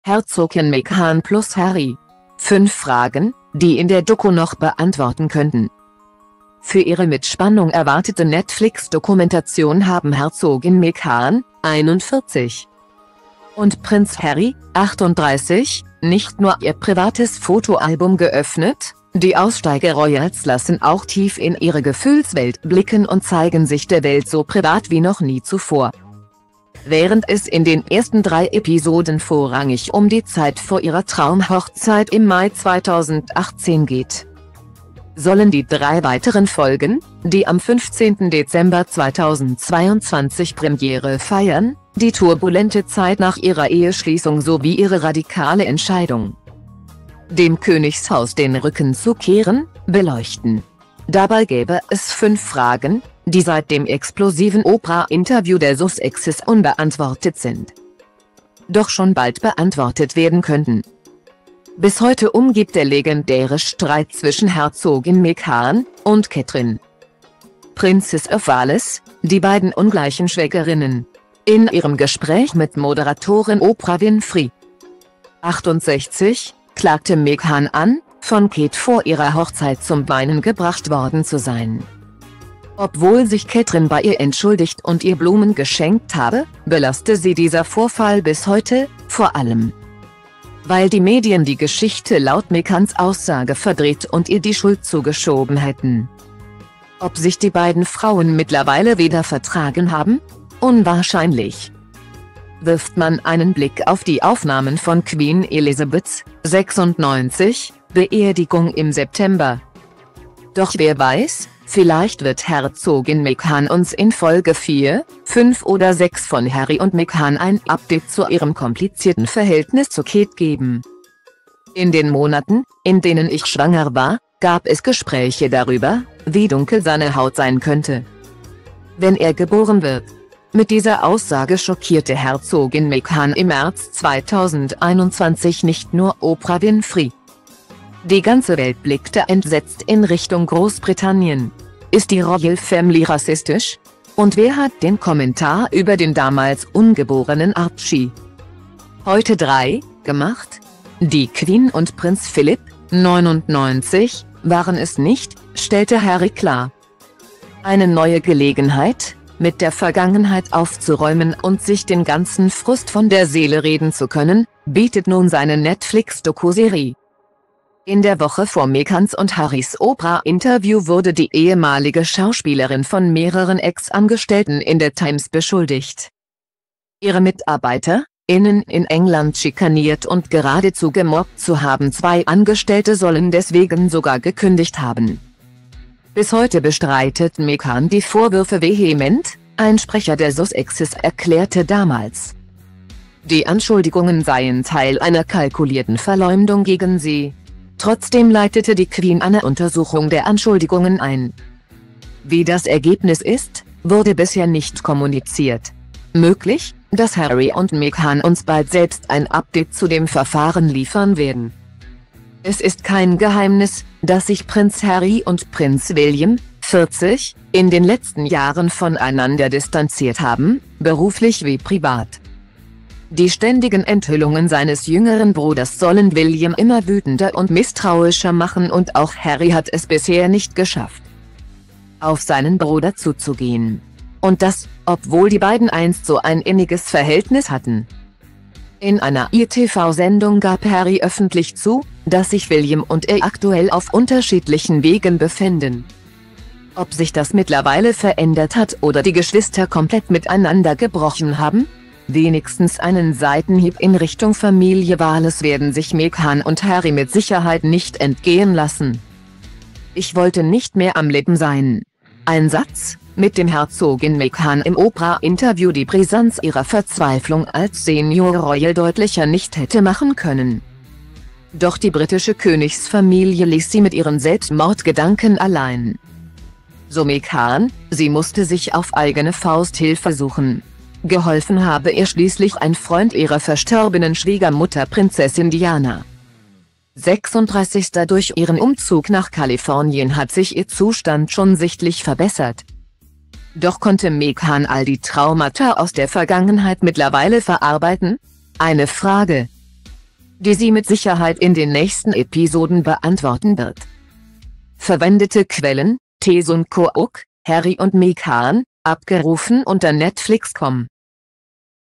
Herzogin Meghan plus Harry. 5 Fragen, die in der Doku noch beantworten könnten. Für ihre mit Spannung erwartete Netflix-Dokumentation haben Herzogin Meghan, 41, und Prinz Harry, 38, nicht nur ihr privates Fotoalbum geöffnet, die Aussteiger-Royals lassen auch tief in ihre Gefühlswelt blicken und zeigen sich der Welt so privat wie noch nie zuvor. Während es in den ersten 3 Episoden vorrangig um die Zeit vor ihrer Traumhochzeit im Mai 2018 geht, sollen die 3 weiteren Folgen, die am 15. Dezember 2022 Premiere feiern, die turbulente Zeit nach ihrer Eheschließung sowie ihre radikale Entscheidung, dem Königshaus den Rücken zu kehren, beleuchten. Dabei gäbe es 5 Fragen, die seit dem explosiven Oprah-Interview der Sussexes unbeantwortet sind, doch schon bald beantwortet werden könnten. Bis heute umgibt der legendäre Streit zwischen Herzogin Meghan und Catherine, Princess of Wales, die beiden ungleichen Schwägerinnen, in ihrem Gespräch mit Moderatorin Oprah Winfrey, 68, klagte Meghan an, von Kate vor ihrer Hochzeit zum Weinen gebracht worden zu sein. Obwohl sich Catherine bei ihr entschuldigt und ihr Blumen geschenkt habe, belaste sie dieser Vorfall bis heute, vor allem weil die Medien die Geschichte laut Meghans Aussage verdreht und ihr die Schuld zugeschoben hätten. Ob sich die beiden Frauen mittlerweile wieder vertragen haben? Unwahrscheinlich. Wirft man einen Blick auf die Aufnahmen von Queen Elizabeths, 96, Beerdigung im September. Doch wer weiß, vielleicht wird Herzogin Meghan uns in Folge 4, 5 oder 6 von Harry und Meghan ein Update zu ihrem komplizierten Verhältnis zu Kate geben. In den Monaten, in denen ich schwanger war, gab es Gespräche darüber, wie dunkel seine Haut sein könnte, wenn er geboren wird. Mit dieser Aussage schockierte Herzogin Meghan im März 2021 nicht nur Oprah Winfrey. Die ganze Welt blickte entsetzt in Richtung Großbritannien. Ist die Royal Family rassistisch? Und wer hat den Kommentar über den damals ungeborenen Archie, heute 3, gemacht? Die Queen und Prinz Philipp, 99, waren es nicht, stellte Harry klar. Eine neue Gelegenheit, mit der Vergangenheit aufzuräumen und sich den ganzen Frust von der Seele reden zu können, bietet nun seine Netflix-Dokuserie. In der Woche vor Meghans und Harrys Oprah-Interview wurde die ehemalige Schauspielerin von mehreren Ex-Angestellten in der Times beschuldigt, ihre MitarbeiterInnen in England schikaniert und geradezu gemobbt zu haben. 2 Angestellte sollen deswegen sogar gekündigt haben. Bis heute bestreitet Meghan die Vorwürfe vehement, ein Sprecher der Sussexes erklärte damals, die Anschuldigungen seien Teil einer kalkulierten Verleumdung gegen sie. Trotzdem leitete die Queen eine Untersuchung der Anschuldigungen ein. Wie das Ergebnis ist, wurde bisher nicht kommuniziert. Möglich, dass Harry und Meghan uns bald selbst ein Update zu dem Verfahren liefern werden. Es ist kein Geheimnis, dass sich Prinz Harry und Prinz William, 40, in den letzten Jahren voneinander distanziert haben, beruflich wie privat. Die ständigen Enthüllungen seines jüngeren Bruders sollen William immer wütender und misstrauischer machen und auch Harry hat es bisher nicht geschafft, auf seinen Bruder zuzugehen. Und das, obwohl die beiden einst so ein inniges Verhältnis hatten. In einer ITV-Sendung gab Harry öffentlich zu, dass sich William und er aktuell auf unterschiedlichen Wegen befinden. Ob sich das mittlerweile verändert hat oder die Geschwister komplett miteinander gebrochen haben? Wenigstens einen Seitenhieb in Richtung Familie Wales werden sich Meghan und Harry mit Sicherheit nicht entgehen lassen. Ich wollte nicht mehr am Leben sein. Ein Satz, mit dem Herzogin Meghan im Oprah-Interview die Brisanz ihrer Verzweiflung als Senior Royal deutlicher nicht hätte machen können. Doch die britische Königsfamilie ließ sie mit ihren Selbstmordgedanken allein. So Meghan, sie musste sich auf eigene Faust Hilfe suchen. Geholfen habe ihr schließlich ein Freund ihrer verstorbenen Schwiegermutter Prinzessin Diana. 36. Durch ihren Umzug nach Kalifornien hat sich ihr Zustand schon sichtlich verbessert. Doch konnte Meghan all die Traumata aus der Vergangenheit mittlerweile verarbeiten? Eine Frage, die sie mit Sicherheit in den nächsten Episoden beantworten wird. Verwendete Quellen: Taesun Kook, Harry und Megan, abgerufen unter Netflix.com.